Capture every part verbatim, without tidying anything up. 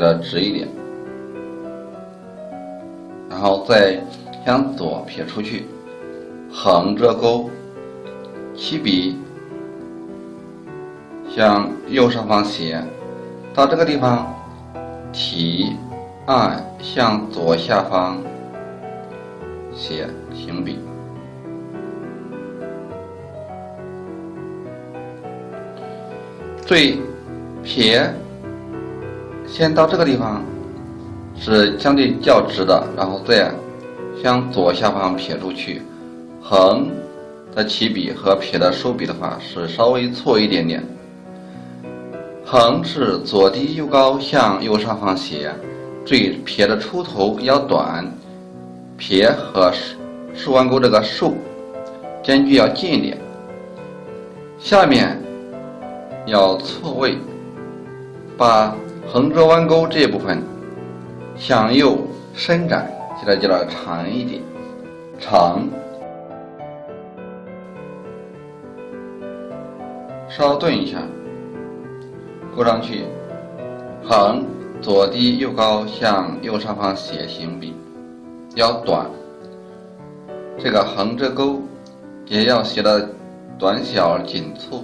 的直一点，然后再向左撇出去，横着勾，起笔向右上方斜，到这个地方提按向左下方斜行笔。注意，撇先到这个地方是相对较直的，然后再向左下方撇出去。横的起笔和撇的收笔的话是稍微错一点点。横是左低右高向右上方斜，注意撇的出头要短，撇和竖弯钩这个竖间距要近一点。下面要错位，把横折弯钩这一部分向右伸展，现在记得长一点，长，稍顿一下，勾上去，横左低右高向右上方斜行笔，要短，这个横折钩也要写的短小紧凑。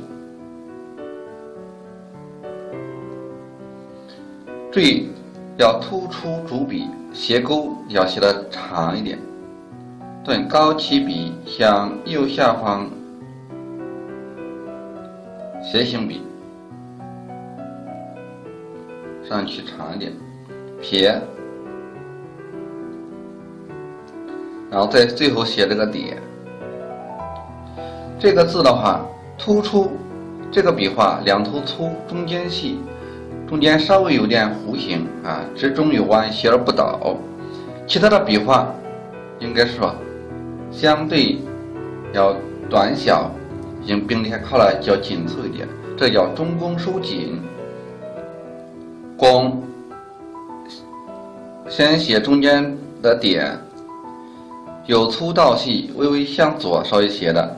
注意要突出主笔，斜钩要写的长一点。顿高起笔向右下方斜行笔，上去长一点，撇，然后在最后写这个点。这个字的话，突出这个笔画两头粗，中间细。中间稍微有点弧形啊，直中有弯，斜而不倒。其他的笔画应该说相对要短小，并并且靠来较紧凑一点，这叫中宫收紧。宫先写中间的点，由粗到细，微微向左稍微斜的，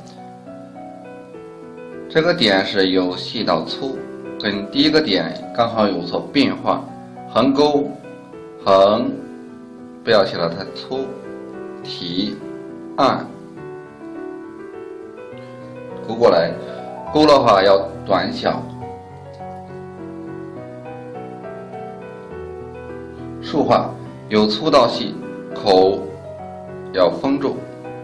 这个点是由细到粗。跟第一个点刚好有所变化，横钩，横不要写得太粗，提按勾过来，钩的话要短小，竖画由粗到细，口要封住，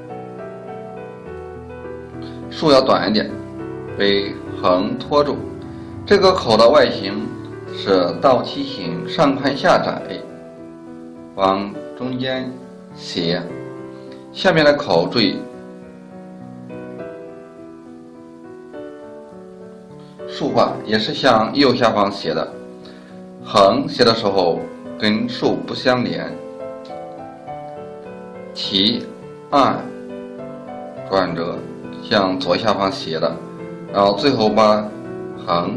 竖要短一点，被横托住。这个口的外形是倒梯形，上宽下窄，往中间斜。下面的口注意，竖画也是向右下方斜的，横斜的时候跟竖不相连。提按转折向左下方斜的，然后最后把横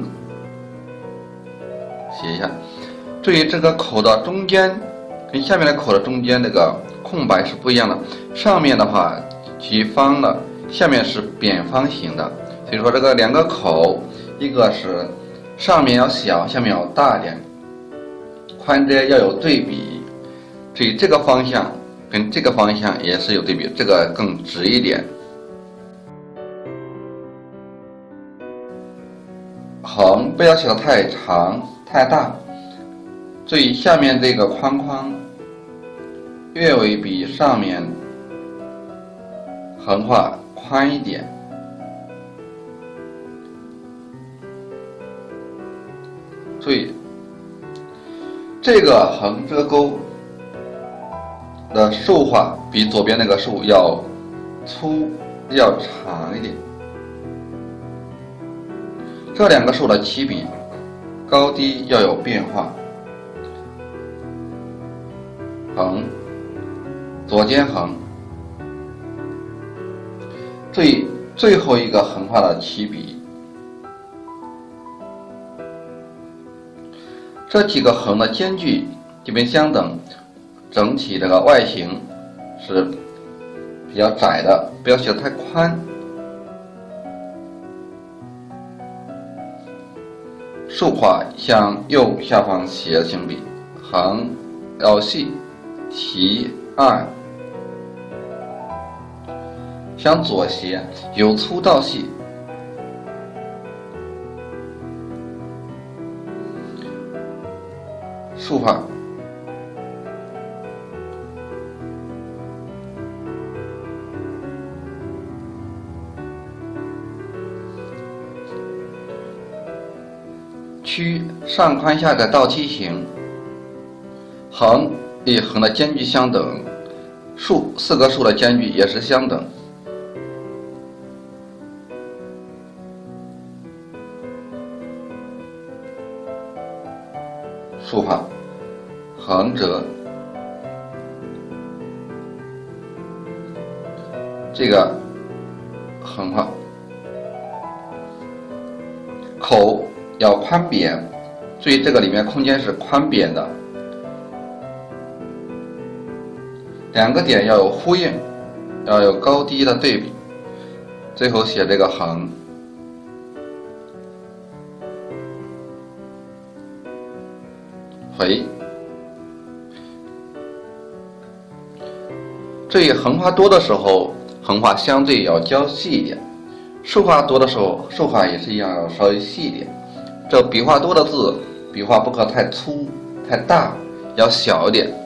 写一下，注意这个口的中间跟下面的口的中间这个空白是不一样的，上面的话其方的，下面是扁方形的，所以说这个两个口，一个是上面要小，下面要大一点，宽窄要有对比，注意这个方向跟这个方向也是有对比，这个更直一点。横不要写得太长太大，注意下面这个框框略微比上面横画宽一点。注意这个横折钩的竖画比左边那个竖要粗要长一点。这两个竖的起笔高低要有变化，横左肩横，注意最后一个横画的起笔，这几个横的间距基本相等，整体这个外形是比较窄的，不要写得太宽。竖画向右下方斜行笔， 横要细，提按，向左斜，由粗到细。竖法，曲上宽下的倒梯形，横与横的间距相等，竖四个竖的间距也是相等。竖法，横折，这个横画，口要宽扁，注意这个里面空间是宽扁的，两个点要有呼应，要有高低的对比。最后写这个横。回，注意横画多的时候，横画相对要较细一点；竖画多的时候，竖画也是一样，要稍微细一点。这笔画多的字，笔画不可太粗太大，要小一点。